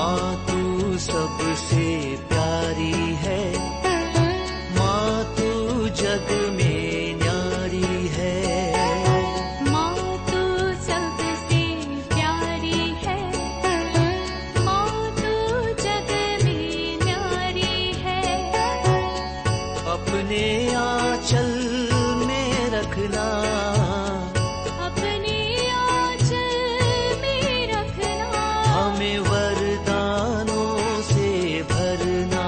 माँ तू सबसे प्यारी है, माँ तू जग में न्यारी है। माँ तू सबसे प्यारी है, माँ तू जग में न्यारी है। अपने आंचल में रखना, अपने आंचल में रखना। हमें वरदानों से भरना।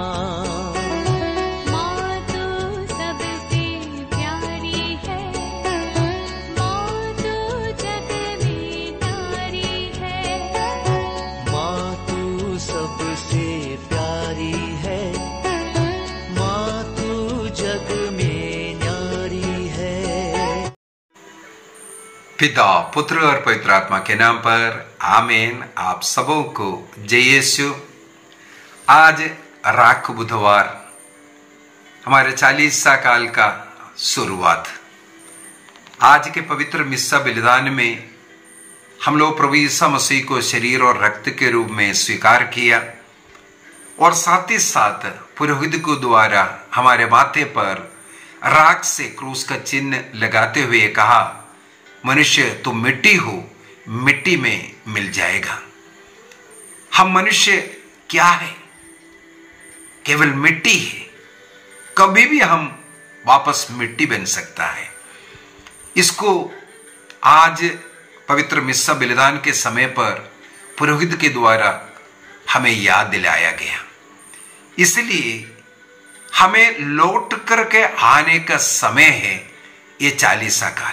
माँ तू सबसे प्यारी है, माँ तू जग में न्यारी है। माँ तू सबसे प्यारी है, माँ तू जग में न्यारी है। पिता, पुत्र और पवित्र आत्मा के नाम पर आमीन। आप सबों को जय यीशु। आज राख बुधवार, हमारे 40 काल का शुरुआत। आज के पवित्र मिस्सा बलिदान में हम लोग प्रभु यीशु मसीह को शरीर और रक्त के रूप में स्वीकार किया और साथ ही साथ पुरोहित को द्वारा हमारे माथे पर राख से क्रूस का चिन्ह लगाते हुए कहा, मनुष्य तुम मिट्टी हो, मिट्टी में मिल जाएगा। हम मनुष्य क्या है? केवल मिट्टी है। कभी भी हम वापस मिट्टी बन सकता है। इसको आज पवित्र मिस्सा बलिदान के समय पर पुरोहित के द्वारा हमें याद दिलाया गया। इसलिए हमें लौट करके आने का समय है ये 40 काल।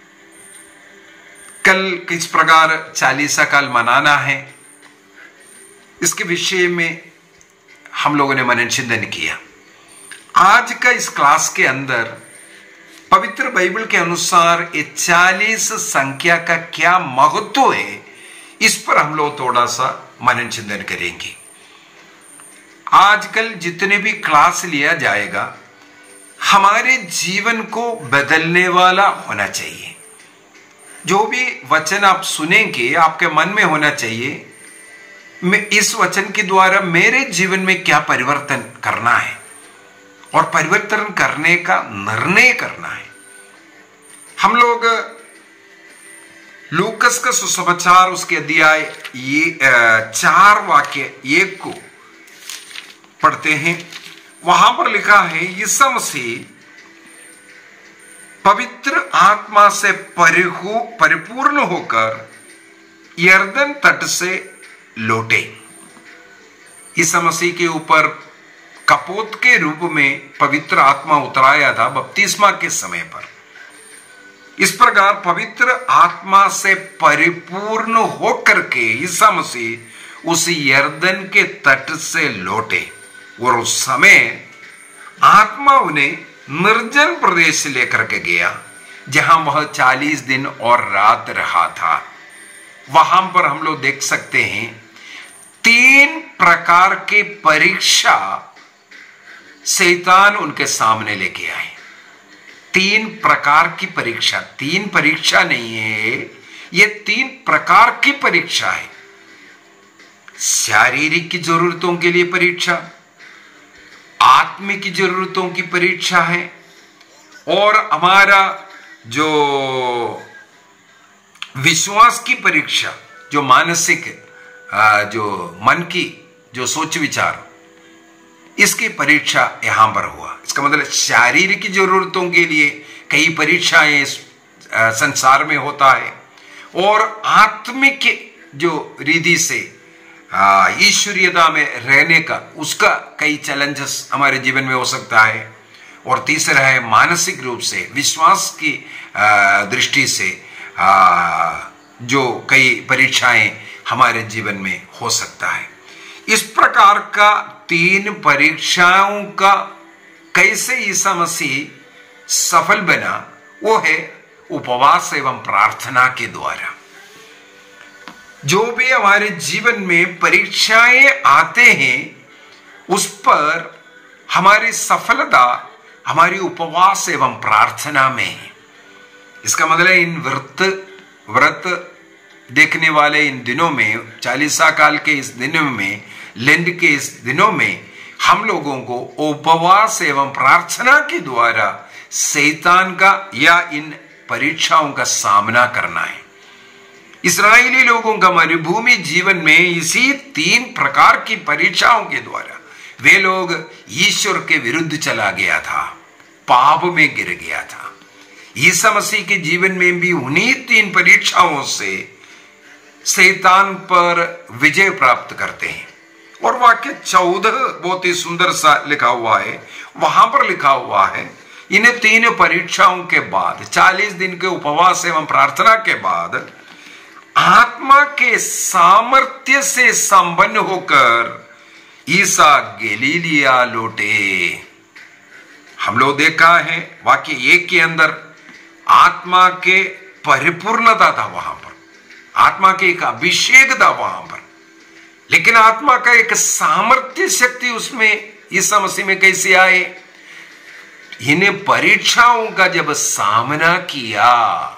कल किस प्रकार 40 काल मनाना है, इसके विषय में हम लोगों ने मनन चिंतन किया। आज का इस क्लास के अंदर पवित्र बाइबल के अनुसार ये 40 संख्या का क्या महत्व है, इस पर हम लोग थोड़ा सा मनन चिंतन करेंगे। आजकल जितने भी क्लास लिया जाएगा, हमारे जीवन को बदलने वाला होना चाहिए। जो भी वचन आप सुनेंगे, आपके मन में होना चाहिए, मैं इस वचन के द्वारा मेरे जीवन में क्या परिवर्तन करना है और परिवर्तन करने का निर्णय करना है। हम लोग लूकस का सुसमाचार उसके अध्याय 4 वाक्य 1 को पढ़ते हैं। वहां पर लिखा है, यीशु मसीह पवित्र आत्मा से परिपूर्ण होकर यरदन तट से लौटे। यीशु मसीह के ऊपर कपोत के रूप में पवित्र आत्मा उतराया था बपतिस्मा के समय पर। इस प्रकार पवित्र आत्मा से परिपूर्ण होकर के यीशु मसीह उस यरदन के तट से लौटे और उस समय आत्मा उन्हें निर्जन प्रदेश लेकर के गया, जहां वह 40 दिन और रात रहा था। वहां पर हम लोग देख सकते हैं 3 प्रकार के परीक्षा शैतान उनके सामने लेके आए। 3 प्रकार की परीक्षा, 3 परीक्षा नहीं है, ये 3 प्रकार की परीक्षा है। शारीरिक की जरूरतों के लिए परीक्षा, आत्मिक की जरूरतों की परीक्षा है, और हमारा जो विश्वास की परीक्षा, जो मानसिक, जो मन की जो सोच विचार, इसकी परीक्षा यहां पर हुआ। इसका मतलब शारीरिक की जरूरतों के लिए कई परीक्षाएं इस संसार में होता है, और आत्मिक जो रीति से ईश्वरीयता में रहने का, उसका कई चैलेंजेस हमारे जीवन में हो सकता है। और तीसरा है मानसिक रूप से, विश्वास की दृष्टि से जो कई परीक्षाएं हमारे जीवन में हो सकता है। इस प्रकार का 3 परीक्षाओं का कैसे यीशु मसीह सफल बना, वो है उपवास एवं प्रार्थना के द्वारा। जो भी हमारे जीवन में परीक्षाएं आते हैं, उस पर हमारी सफलता हमारी उपवास एवं प्रार्थना में है। इसका मतलब इन व्रत देखने वाले इन दिनों में, चालीसा काल के इस दिनों में, लेंड के इस दिनों में हम लोगों को उपवास एवं प्रार्थना के द्वारा शैतान का या इन परीक्षाओं का सामना करना है। इस्राएली लोगों का मरुभूमि जीवन में इसी 3 प्रकार की परीक्षाओं के द्वारा वे लोग ईश्वर के विरुद्ध चला गया था, पाप में गिर गया था। यीशु मसीह के जीवन में भी उन्हीं 3 परीक्षाओं से शैतान पर विजय प्राप्त करते हैं। और वाक्य 14 बहुत ही सुंदर सा लिखा हुआ है। वहां पर लिखा हुआ है, इन 3 परीक्षाओं के बाद 40 दिन के उपवास एवं प्रार्थना के बाद आत्मा के सामर्थ्य से संपन्न होकर ईसा गलीलिया लौटे। हम लोग देखा है वाक्य 1 के अंदर आत्मा के परिपूर्णता था, वहां पर आत्मा के एक अभिषेक था वहां पर, लेकिन आत्मा का एक सामर्थ्य शक्ति उसमें ईसा मसीह में कैसे आए? इन्हें परीक्षाओं का जब सामना किया,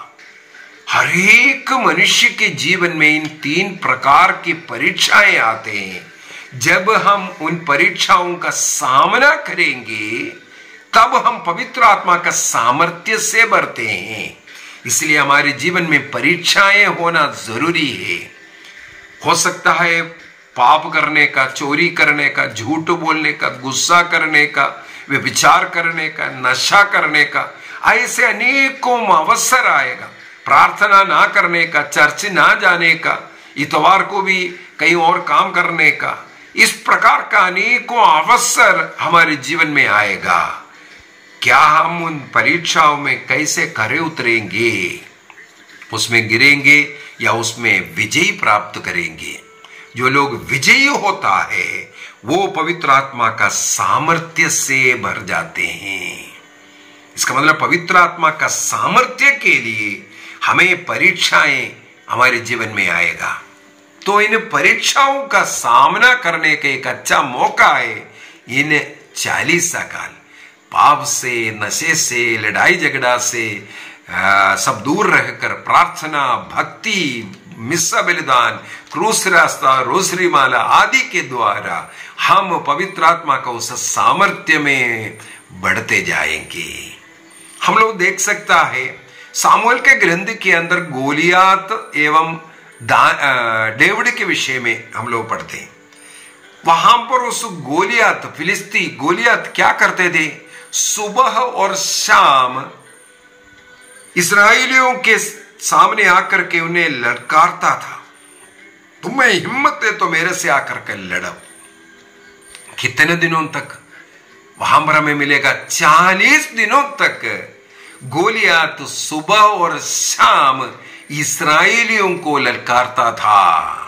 हर एक मनुष्य के जीवन में इन 3 प्रकार की परीक्षाएं आते हैं। जब हम उन परीक्षाओं का सामना करेंगे तब हम पवित्र आत्मा का सामर्थ्य से भरते हैं। इसलिए हमारे जीवन में परीक्षाएं होना जरूरी है। हो सकता है पाप करने का, चोरी करने का, झूठ बोलने का, गुस्सा करने का, व्यभिचार करने का, नशा करने का, ऐसे अनेकों अवसर आएगा। प्रार्थना ना करने का, चर्च ना जाने का, इतवार को भी कहीं और काम करने का, इस प्रकार का अनेकों अवसर हमारे जीवन में आएगा। क्या हम उन परीक्षाओं में कैसे खरे उतरेंगे? उसमें गिरेंगे या उसमें विजय प्राप्त करेंगे? जो लोग विजयी होता है वो पवित्र आत्मा का सामर्थ्य से भर जाते हैं। इसका मतलब पवित्र आत्मा का सामर्थ्य के लिए हमें परीक्षाएं हमारे जीवन में आएगा। तो इन परीक्षाओं का सामना करने का एक अच्छा मौका है इन 40 काल। पाप से, नशे से, लड़ाई झगड़ा से सब दूर रहकर प्रार्थना, भक्ति, मिस्सा बलिदान, क्रूस रास्ता, रोसरी माला आदि के द्वारा हम पवित्र आत्मा का उस सामर्थ्य में बढ़ते जाएंगे। हम लोग देख सकता है सामुएल के ग्रंथ के अंदर गोलियात एवं डेविड के विषय में हम लोग पढ़ते हैं। वहां पर उस गोलियात, फिलिस्ती गोलियात क्या करते थे? सुबह और शाम इस्राएलियों के सामने आकर के उन्हें ललकारता था, तुम्हें हिम्मत है तो मेरे से आकर के लड़ो। कितने दिनों तक? वहां पर हमें मिलेगा 40 दिनों तक गोलियात सुबह और शाम इस्राएलियों को ललकारता था,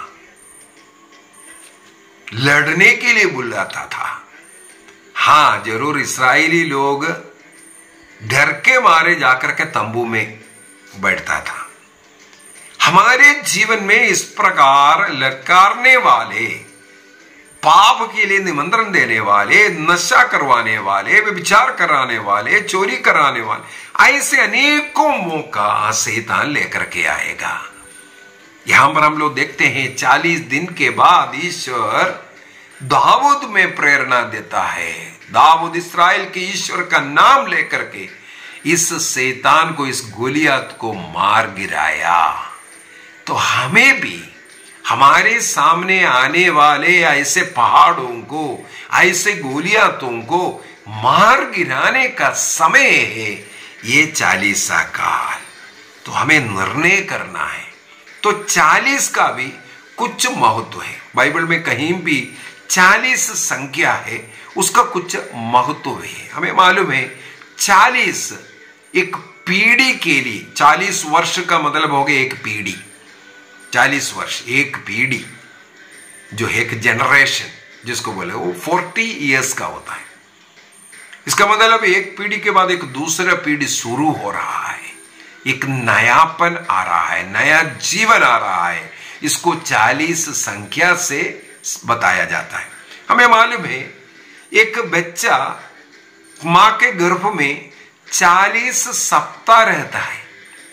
लड़ने के लिए बुलाता था। हाँ, जरूर इस्राएली लोग डर के मारे जाकर के तंबू में बैठता था। हमारे जीवन में इस प्रकार ललकारने वाले, पाप के लिए निमंत्रण देने वाले, नशा करवाने वाले, व्यभिचार कराने वाले, चोरी कराने वाले, ऐसे अनेकों मौका शैतान लेकर के आएगा। यहां पर हम लोग देखते हैं 40 दिन के बाद ईश्वर दाऊद में प्रेरणा देता है। दाऊद इस्राएल के ईश्वर का नाम लेकर के इस शैतान को, इस गोलियत को मार गिराया। तो हमें भी हमारे सामने आने वाले ऐसे पहाड़ों को, ऐसे गोलियातों को मार गिराने का समय है ये 40 काल। तो हमें निर्णय करना है। तो 40 का भी कुछ महत्व है। बाइबल में कहीं भी 40 संख्या है, उसका कुछ महत्व है। हमें मालूम है 40 एक पीढ़ी के लिए, 40 वर्ष का मतलब हो गया एक पीढ़ी। 40 वर्ष एक पीढ़ी, जो एक जनरेशन जिसको बोले, वो 40 इयर्स का होता है। इसका मतलब एक पीढ़ी के बाद एक दूसरा पीढ़ी शुरू हो रहा है, एक नयापन आ रहा है, नया जीवन आ रहा है। इसको 40 संख्या से बताया जाता है। हमें मालूम है एक बच्चा मां के गर्भ में 40 सप्ताह रहता है।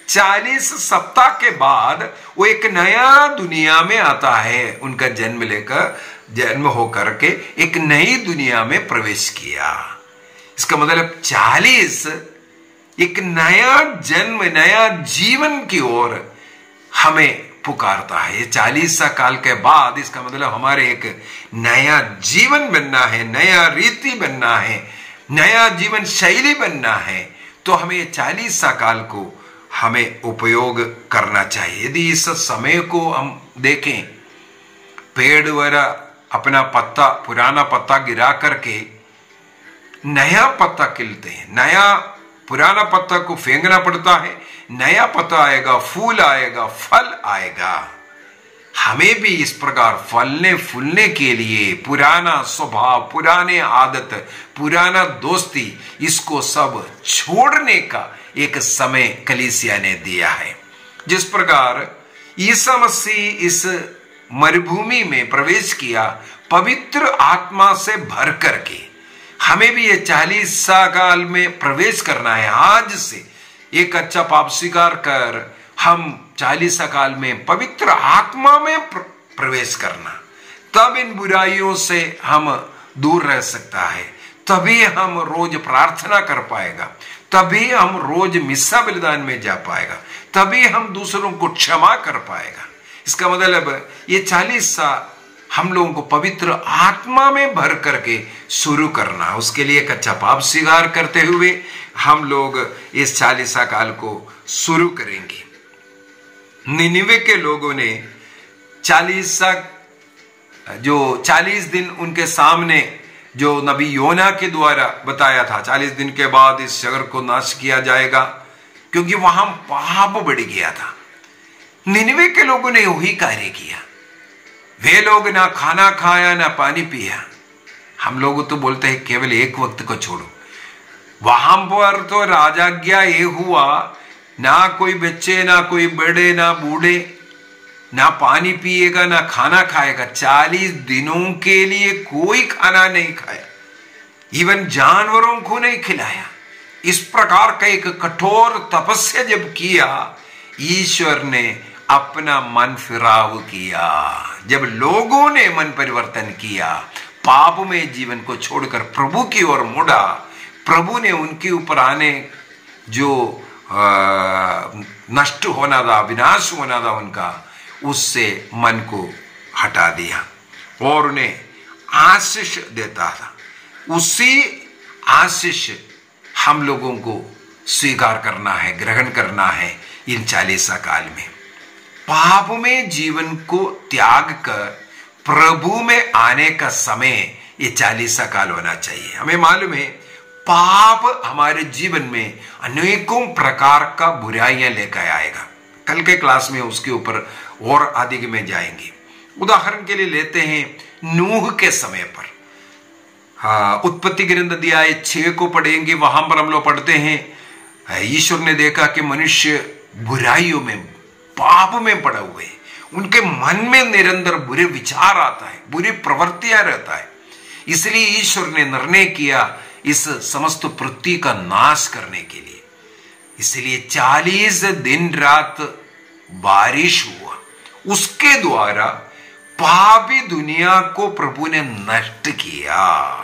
40 सप्ताह के बाद वो एक नया दुनिया में आता है। उनका जन्म होकर के एक नई दुनिया में प्रवेश किया। इसका मतलब 40 एक नया जन्म, नया जीवन की ओर हमें पुकारता है। 40 साल के बाद इसका मतलब हमारे एक नया जीवन बनना है, नया रीति बनना है, नया जीवन शैली बनना है। तो हमें 40 साल को हमें उपयोग करना चाहिए। यदि इस समय को हम देखें, पेड़ वगैरह अपना पत्ता, पुराना पत्ता गिरा करके नया पत्ता खिलते हैं, नया पुराना पत्ता को फेंकना पड़ता है, नया पत्ता आएगा, फूल आएगा, फल आएगा। हमें भी इस प्रकार फलने फूलने के लिए पुराना स्वभाव, पुराने आदत, पुराना दोस्ती, इसको सब छोड़ने का एक समय कलीसिया ने दिया है। जिस प्रकार ईसा मसीह इस मरुभूमि में प्रवेश किया पवित्र आत्मा से भर करके, हमें भी ये 40 साल में प्रवेश करना है। आज से एक अच्छा पाप स्वीकार कर हम 40 साल में पवित्र आत्मा में प्रवेश करना, तब इन बुराइयों से हम दूर रह सकता है। तभी हम रोज प्रार्थना कर पाएगा, तभी हम रोज मिस्सा बलिदान में जा पाएगा, तभी हम दूसरों को क्षमा कर पाएगा। इसका मतलब ये 40 साल हम लोगों को पवित्र आत्मा में भर करके शुरू करना। उसके लिए एक अच्छा पाप स्वीकार करते हुए हम लोग इस 40 साल को शुरू करेंगे। निनिवे के लोगों ने 40 दिन उनके सामने जो नबी योना के द्वारा बताया था, 40 दिन के बाद इस शहर को नाश किया जाएगा, क्योंकि वहां पाप बढ़ गया था। निनिवे के लोगों ने वही कार्य किया। वे लोग ना खाना खाया ना पानी पिया। हम लोग तो बोलते हैं केवल एक वक्त को छोड़ो। वहां पर तो राजाज्ञा ये हुआ, ना कोई बच्चे, ना कोई बड़े, ना बूढ़े, ना पानी पिएगा, ना खाना खाएगा। 40 दिनों के लिए कोई खाना नहीं खाया, इवन जानवरों को नहीं खिलाया। इस प्रकार का एक कठोर तपस्या जब किया, ईश्वर ने अपना मन फिराव किया। जब लोगों ने मन परिवर्तन किया, पाप में जीवन को छोड़कर प्रभु की ओर मुड़ा, प्रभु ने उनके ऊपर आने जो नष्ट होना था, विनाश होना था उनका, उससे मन को हटा दिया और उन्हें आशीष देता था। उसी आशीष हम लोगों को स्वीकार करना है, ग्रहण करना है। इन 40 साल में पाप में जीवन को त्याग कर प्रभु में आने का समय ये 40 साल होना चाहिए। हमें मालूम है पाप हमारे जीवन में अनेकों प्रकार का बुराइयां लेकर आएगा। कल के क्लास में उसके ऊपर और अधिक में जाएंगे। उदाहरण के लिए लेते हैं नूह के समय पर। उत्पत्ति ग्रंथ अध्याय 6 को पढ़ेंगे। वहां पर हम लोग पढ़ते हैं, ईश्वर ने देखा कि मनुष्य बुराइयों में, पाप में पड़ा हुए, उनके मन में निरंतर बुरे विचार आता है, बुरी प्रवृत्तियां रहता है। इसलिए ईश्वर ने निर्णय किया इस समस्त पृथ्वी का नाश करने के लिए। इसलिए 40 दिन रात बारिश हुआ, उसके द्वारा पापी दुनिया को प्रभु ने नष्ट किया।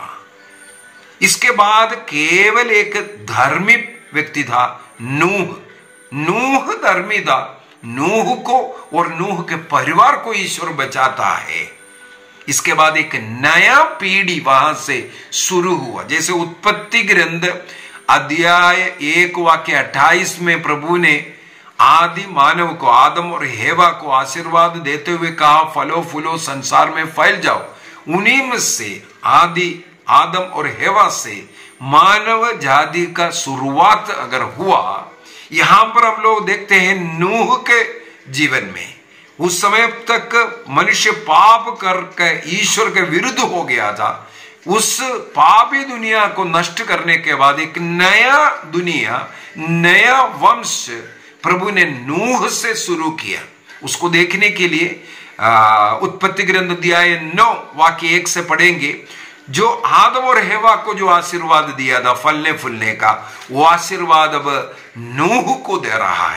इसके बाद केवल एक धर्मी व्यक्ति था, नूह। नूह धर्मी था। नूह को और नूह के परिवार को ईश्वर बचाता है। इसके बाद एक नया पीढ़ी वहां से शुरू हुआ। जैसे उत्पत्ति ग्रंथ अध्याय 1 वाक्य 28 में प्रभु ने आदि मानव को, आदम और हेवा को आशीर्वाद देते हुए कहा, फलो फूलो संसार में फैल जाओ। उन्हीं में से आदम और हेवा से मानव जाति का शुरुआत अगर हुआ, यहां पर हम लोग देखते हैं नूह के जीवन में उस समय तक मनुष्य पाप करके ईश्वर के विरुद्ध हो गया था। उस पापी दुनिया को नष्ट करने के बाद एक नया दुनिया, नया वंश प्रभु ने नूह से शुरू किया। उसको देखने के लिए उत्पत्ति ग्रंथ अध्याय 9 वाक्य 1 से पढ़ेंगे। जो आदम और हेवा को जो आशीर्वाद दिया था फलने फूलने का, वो आशीर्वाद अब नूह को दे रहा है।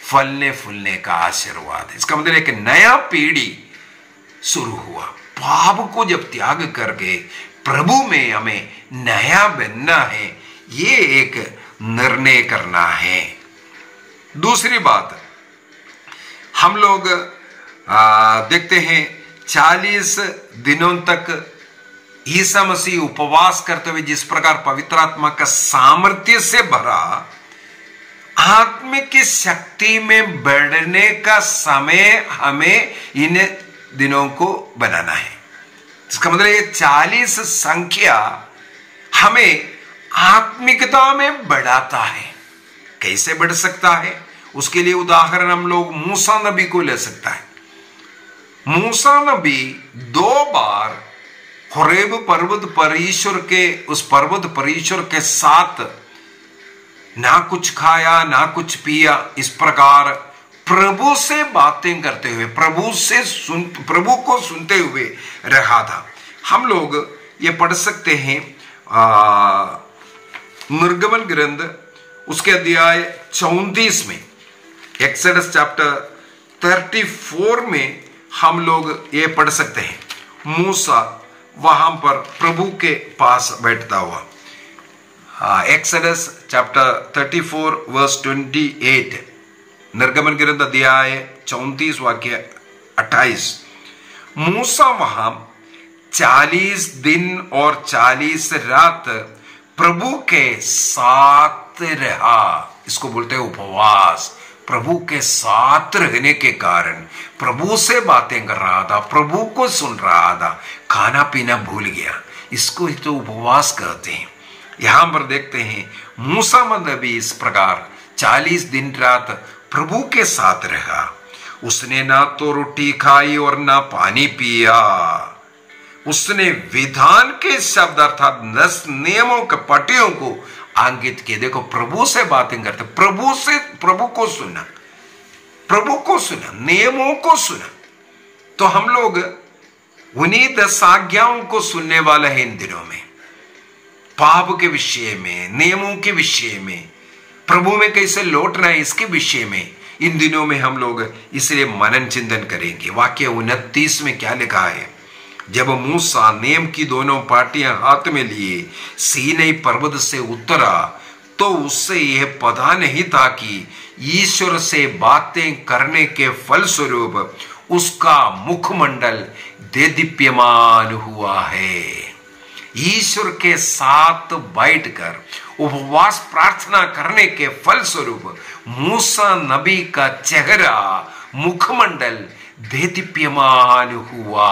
फलने फूलने का आशीर्वाद। इसका मतलब एक नया पीढ़ी शुरू हुआ। पाप को जब त्याग करके प्रभु में हमें नया बनना है, ये एक निर्णय करना है। दूसरी बात, हम लोग देखते हैं 40 दिनों तक ईसा मसीह उपवास करते हुए जिस प्रकार पवित्र आत्मा का सामर्थ्य से भरा, आत्मिक की शक्ति में बढ़ने का समय हमें इन दिनों को बनाना है। इसका मतलब ये 40 संख्या हमें आत्मिकता में बढ़ाता है। कैसे बढ़ सकता है? उसके लिए उदाहरण हम लोग मूसा नबी को ले सकता है। मूसा नबी 2 बार होरेब पर्वत पर ईश्वर के, उस पर्वत पर ईश्वर के साथ ना कुछ खाया ना कुछ पिया, इस प्रकार प्रभु से बातें करते हुए, प्रभु को सुनते हुए रहा था। हम लोग ये पढ़ सकते हैं निर्गमन ग्रंथ उसके अध्याय 34 में, एक्सोडस चैप्टर 34 में हम लोग ये पढ़ सकते हैं। मूसा वहां पर प्रभु के पास बैठता हुआ। एक्सोडस चैप्टर 34 वर्स 28, निर्गमन ग्रंथ अध्याय 34 वाक्य 28। मूसा वहां 40 दिन और 40 रात प्रभु के साथ रहा। इसको बोलते हैं उपवास। प्रभु के साथ रहने के कारण प्रभु से बातें कर रहा था, प्रभु को सुन रहा था, खाना पीना भूल गया। इसको ही तो उपवास कहते हैं। यहां पर देखते हैं मूसा नबी इस प्रकार 40 दिन रात प्रभु के साथ रहा। उसने ना तो रोटी खाई और ना पानी पिया। उसने विधान के शब्द अर्थात 10 नियमों के पटियों को अंकित किए। देखो, प्रभु से बातें करते, प्रभु को सुना, नियमों को सुना। तो हम लोग उन्हीं 10 आज्ञाओं को सुनने वाले हैं इन दिनों में। पाप के विषय में, नियमों के विषय में, प्रभु में कैसे लौटना है इसके विषय में इन दिनों में हम लोग इसलिए मनन चिंतन करेंगे। वाक्य 29 में क्या लिखा है? जब मूसा नियम की दोनों पाटियां हाथ में लिए सीनै पर्वत से उतरा तो उससे यह पता नहीं था कि ईश्वर से बातें करने के फलस्वरूप उसका मुखमंडल देदीप्यमान हुआ है। ईश्वर के साथ बैठकर उपवास प्रार्थना करने के फलस्वरूप मूसा नबी का चेहरा, मुखमंडल देदीप्यमान हुआ।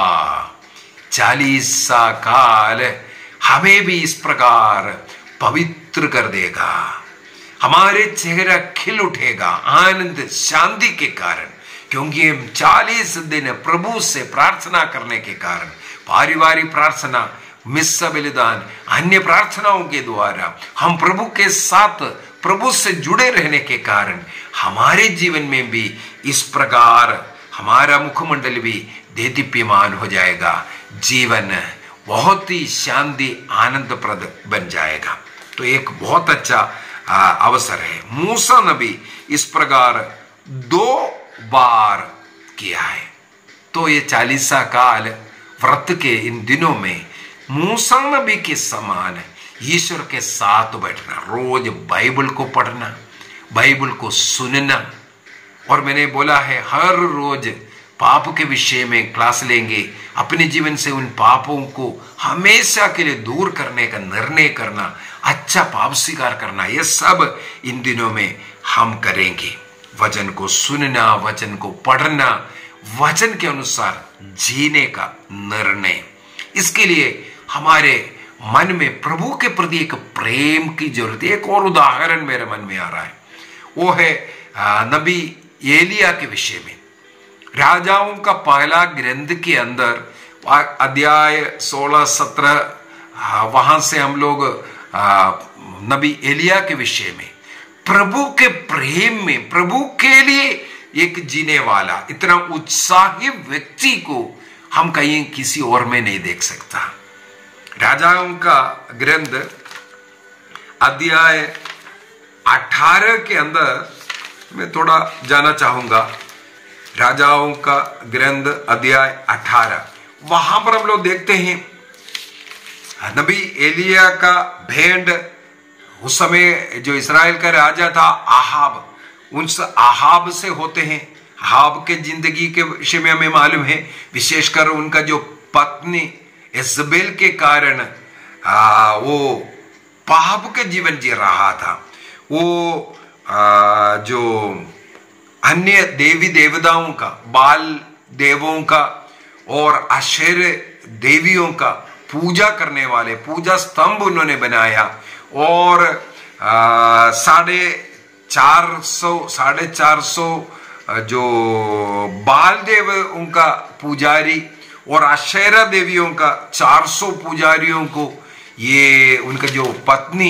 40 काल हमें भी इस प्रकार पवित्र कर देगा। हमारे चेहरा खिल उठेगा आनंद शांति के कारण, क्योंकि हम 40 दिन प्रभु से प्रार्थना करने के कारण, पारिवारिक प्रार्थना, मिस्सा बलिदान, अन्य प्रार्थनाओं के द्वारा हम प्रभु के साथ, प्रभु से जुड़े रहने के कारण हमारे जीवन में भी इस प्रकार हमारा मुखमंडल भी देदीप्यमान हो जाएगा। जीवन बहुत ही शांति आनंदप्रद बन जाएगा। तो एक बहुत अच्छा अवसर है। मूसा नबी इस प्रकार 2 बार किया है। तो ये 40 काल व्रत के इन दिनों में मूसा नबी के समान ईश्वर के साथ बैठना, रोज बाइबल को पढ़ना, बाइबल को सुनना। और मैंने बोला है हर रोज पाप के विषय में क्लास लेंगे। अपने जीवन से उन पापों को हमेशा के लिए दूर करने का निर्णय करना, अच्छा पाप स्वीकार करना, यह सब इन दिनों में हम करेंगे। वचन को सुनना, वचन को पढ़ना, वचन के अनुसार जीने का निर्णय। इसके लिए हमारे मन में प्रभु के प्रति एक प्रेम की जरूरत है। एक और उदाहरण मेरे मन में आ रहा है, वो है नबी एलिया के विषय में। राजाओं का पहला ग्रंथ के अंदर अध्याय 16-17 वहां से हम लोग नबी एलिया के विषय में, प्रभु के प्रेम में, प्रभु के लिए एक जीने वाला इतना उत्साही व्यक्ति को हम कहीं किसी और में नहीं देख सकता। राजाओं का ग्रंथ अध्याय 18 के अंदर मैं थोड़ा जाना चाहूंगा। राजाओं का ग्रंथ अध्याय 18, वहां पर हम लोग देखते हैं नबी एलिया का भेंट, उस समय जो इस्राएल का राजा था आहाब, उस आहाब से होते हैं। आहाब के जिंदगी के विषय में हमें मालूम है, विशेषकर उनका जो पत्नी इजबेल के कारण वो पाप के जीवन जी रहा था। वो जो अन्य देवी देवताओं का, बाल देवों का और आशेर देवियों का पूजा करने वाले पूजा स्तंभ उन्होंने बनाया, और 450 जो बाल देव उनका पुजारी और आशेरा देवियों का 400 पुजारियों को ये उनका जो पत्नी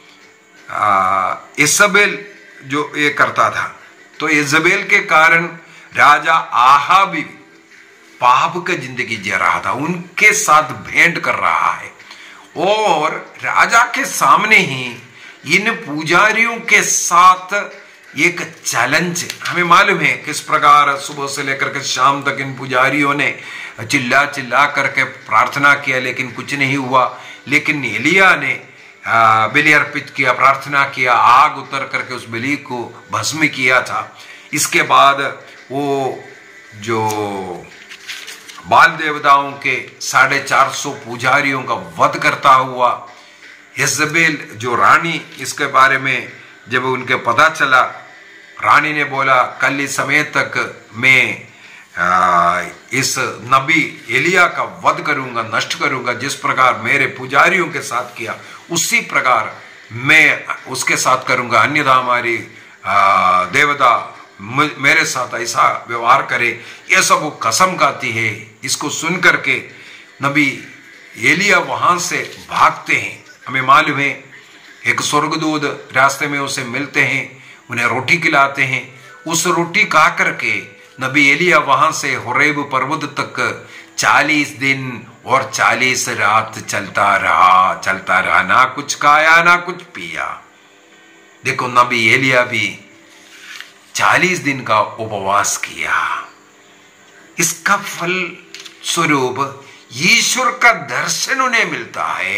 इजबेल जो ये करता था। तो इजबेल के कारण राजा आहाब भी पाप का जिंदगी जी रहा था, उनके साथ भेंट कर रहा है, और राजा के सामने ही इन पुजारियों के साथ एक चैलेंज हमें मालूम है किस प्रकार सुबह से लेकर के शाम तक इन पुजारियों ने चिल्ला चिल्ला करके प्रार्थना किया, लेकिन कुछ नहीं हुआ। लेकिन एलिया ने बलि अर्पित किया, प्रार्थना किया, आग उतर करके उस बलि को भस्म किया था। इसके बाद वो जो बाल देवताओं के 450 पुजारियों का वध करता हुआ, इजबेल जो रानी, इसके बारे में जब उनके पता चला, रानी ने बोला कल इस समय तक मैं इस नबी एलिया का वध करूंगा, नष्ट करूंगा। जिस प्रकार मेरे पुजारियों के साथ किया उसी प्रकार मैं उसके साथ करूंगा, अन्यथा हमारी देवता मेरे साथ ऐसा व्यवहार करे। ये सब वो कसम खाती है। इसको सुन करके नबी एलिया वहां से भागते हैं। हमें मालूम है एक स्वर्गदूत रास्ते में उसे मिलते हैं, उन्हें रोटी खिलाते हैं। उस रोटी खा करके नबी एलिया वहां से होरेब पर्वत तक 40 दिन और 40 रात चलता रहा, ना कुछ खाया ना कुछ पिया। देखो नबी एलिया भी 40 दिन का उपवास किया। इसका फल स्वरूप ईश्वर का दर्शन उन्हें मिलता है।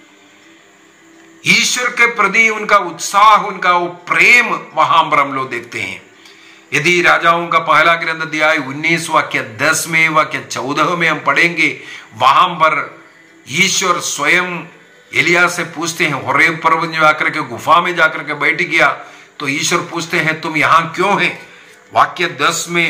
ईश्वर के प्रति उनका उत्साह, उनका वो प्रेम वहां पर हम लोग देखते हैं। यदि राजाओं का पहला ग्रंथ अध्याय 19 वाक्य 10 में, वाक्य 14 में हम पढ़ेंगे, वहां पर ईश्वर स्वयं एलिया से पूछते हैं, होरेब पर्वत में जाकर के गुफा में जाकर के बैठ गया तो ईश्वर पूछते हैं तुम यहां क्यों हैं। वाक्य 10 में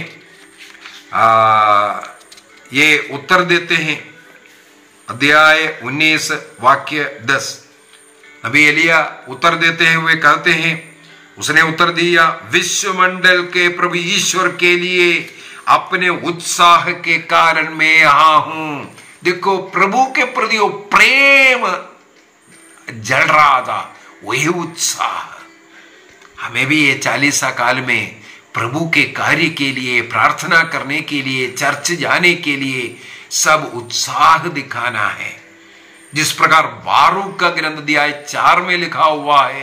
ये उत्तर देते हैं, अध्याय 19 वाक्य 10, नबी एलिया उत्तर देते हैं, वे कहते हैं, उसने उत्तर दिया, विश्वमंडल के प्रभु ईश्वर के लिए अपने उत्साह के कारण मैं यहां हूं। देखो प्रभु के प्रति वो प्रेम जल रहा था, वही उत्साह हमें भी ये 40 काल में प्रभु के कार्य के लिए, प्रार्थना करने के लिए, चर्च जाने के लिए सब उत्साह दिखाना है। जिस प्रकार बारूक का ग्रंथ अध्याय 4 में लिखा हुआ है,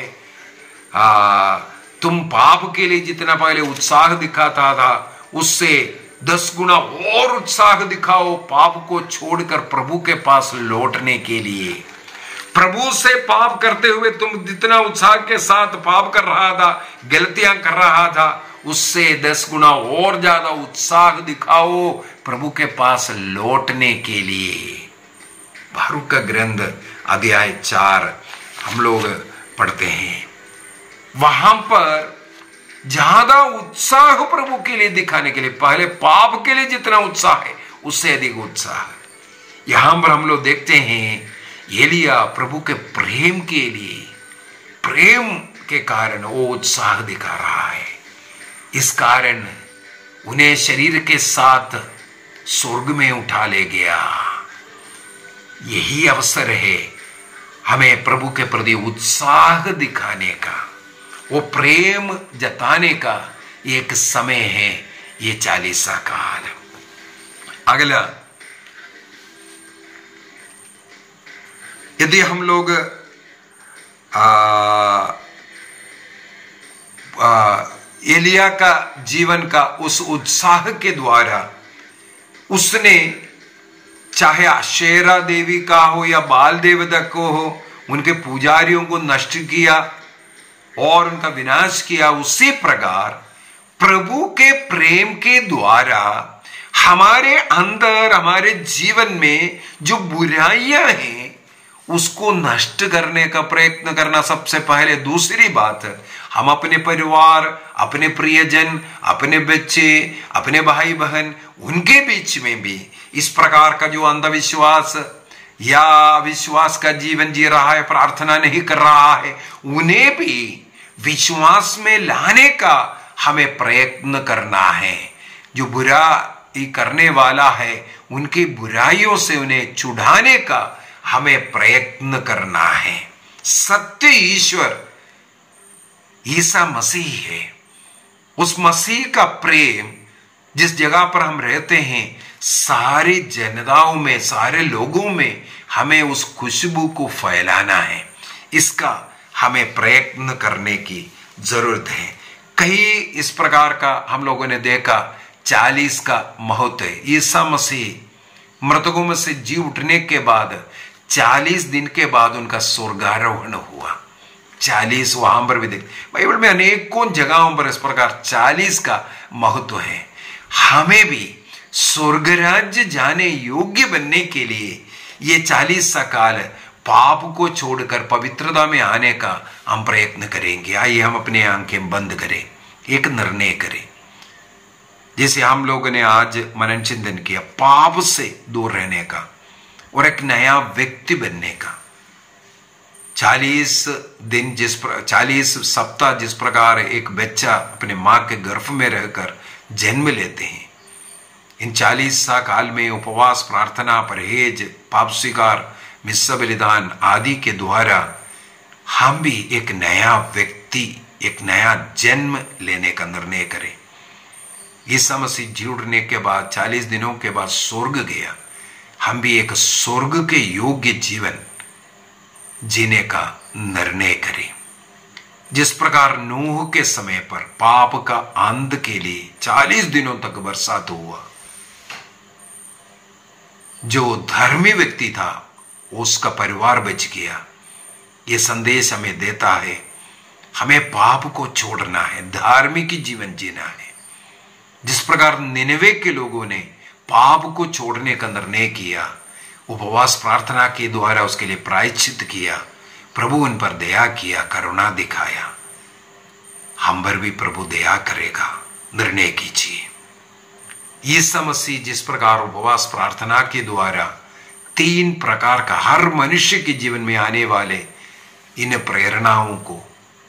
तुम पाप के लिए जितना पहले उत्साह दिखाता था उससे 10 गुना और उत्साह दिखाओ पाप को छोड़कर प्रभु के पास लौटने के लिए। प्रभु से पाप करते हुए तुम जितना उत्साह के साथ पाप कर रहा था, गलतियां कर रहा था, उससे 10 गुना और ज्यादा उत्साह दिखाओ प्रभु के पास लौटने के लिए। बारूक का ग्रंथ अध्याय 4 हम लोग पढ़ते हैं। वहां पर ज्यादा उत्साह प्रभु के लिए दिखाने के लिए, पहले पाप के लिए जितना उत्साह है उससे अधिक उत्साह यहां पर हम लोग देखते हैं। एलिया प्रभु के प्रेम के लिए, प्रेम के कारण वो उत्साह दिखा रहा है। इस कारण उन्हें शरीर के साथ स्वर्ग में उठा ले गया। यही अवसर है हमें प्रभु के प्रति उत्साह दिखाने का, वो प्रेम जताने का एक समय है ये 40 काल। अगला, यदि हम लोग एलिया का जीवन का उस उत्साह के द्वारा उसने चाहे अशेरा देवी का हो या बाल देवता को हो, उनके पुजारियों को नष्ट किया और उनका विनाश किया। उसी प्रकार प्रभु के प्रेम के द्वारा हमारे अंदर, हमारे जीवन में जो बुराइयां हैं उसको नष्ट करने का प्रयत्न करना सबसे पहले। दूसरी बात, हम अपने परिवार, अपने प्रियजन, अपने बच्चे, अपने भाई बहन, उनके बीच में भी इस प्रकार का जो अंधविश्वास या विश्वास का जीवन जी रहा है, प्रार्थना नहीं कर रहा है, उन्हें भी विश्वास में लाने का हमें प्रयत्न करना है। जो बुराई करने वाला है उनकी बुराइयों से उन्हें छुड़ाने का हमें प्रयत्न करना है। सत्य ईश्वर ईसा मसीह है। उस मसीह का प्रेम जिस जगह पर हम रहते हैं, सारी जनताओं में, सारे लोगों में हमें उस खुशबू को फैलाना है। इसका हमें प्रयत्न करने की जरूरत है। कई इस प्रकार का हम लोगों ने देखा 40 का महत्व है। ईसा मसीह मृतकों में से जी उठने के बाद 40 दिन के बाद उनका स्वर्गारोहण हुआ। 40 वहां पर भी देख, बाइबल में अनेकों जगहों पर इस प्रकार 40 का महत्व है। हमें भी स्वर्ग राज्य जाने योग्य बनने के लिए ये 40 सा काल पाप को छोड़कर पवित्रता में आने का हम प्रयत्न करेंगे। आइए हम अपने आंखें बंद करें, एक निर्णय करें। जैसे हम लोगों ने आज मनन चिंतन किया, पाप से दूर रहने का और एक नया व्यक्ति बनने का। 40 दिन 40 सप्ताह जिस प्रकार एक बच्चा अपने मां के गर्भ में रहकर जन्म लेते हैं, इन 40 सा काल में उपवास, प्रार्थना, परहेज, पाप स्वीकार, मिस्सा बलिदान आदि के द्वारा हम भी एक नया व्यक्ति, एक नया जन्म लेने का निर्णय करें। ईसा मसीह जी उठने के बाद 40 दिनों के बाद स्वर्ग गया। हम भी एक स्वर्ग के योग्य जीवन जीने का निर्णय करें। जिस प्रकार नूह के समय पर पाप का अंत के लिए 40 दिनों तक बरसात हुआ, जो धर्मी व्यक्ति था उसका परिवार बच गया। यह संदेश हमें देता है, हमें पाप को छोड़ना है, धार्मिक जीवन जीना है। जिस प्रकार निनवे के लोगों ने पाप को छोड़ने का निर्णय किया, उपवास प्रार्थना के द्वारा उसके लिए प्रायश्चित किया, प्रभु उन पर दया किया, करुणा दिखाया, हम पर भी प्रभु दया करेगा। निर्णय कीजिए। यीशु मसीह जिस प्रकार उपवास प्रार्थना के द्वारा 3 प्रकार का हर मनुष्य के जीवन में आने वाले इन प्रेरणाओं को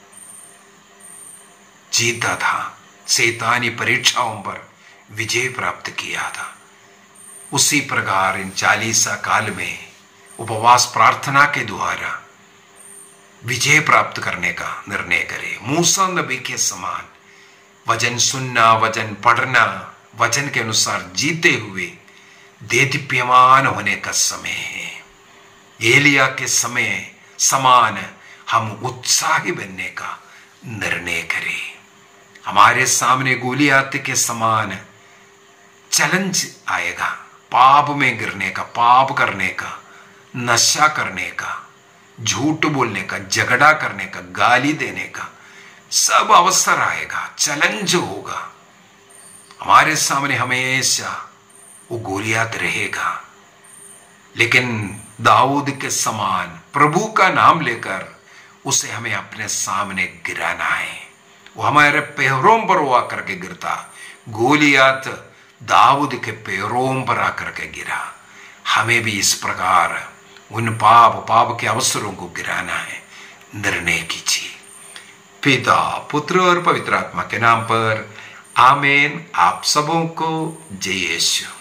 जीता था, शैतानी परीक्षाओं पर विजय प्राप्त किया था, उसी प्रकार इन 40 काल में उपवास प्रार्थना के द्वारा विजय प्राप्त करने का निर्णय करें। मूसा नबी के समान वचन सुनना, वचन पढ़ना, वचन के अनुसार जीते हुए देदीप्यमान होने का समय है। एलिया के समय समान हम उत्साही बनने का निर्णय करें। हमारे सामने गोलियात के समान चैलेंज आएगा, पाप में गिरने का, पाप करने का, नशा करने का, झूठ बोलने का, झगड़ा करने का, गाली देने का, सब अवसर आएगा, चैलेंज होगा। हमारे सामने हमेशा वो गोलियात रहेगा, लेकिन दाऊद के समान प्रभु का नाम लेकर उसे हमें अपने सामने गिराना है। वो हमारे पैरों पर वो आकर के गिरता, गोलियात दाऊद के पैरों पर आकर के गिरा। हमें भी इस प्रकार उन पाप के अवसरों को गिराना है। निर्णय कीजिए। पिता, पुत्र और पवित्र आत्मा के नाम पर आमीन। आप सबों को जय यीशु।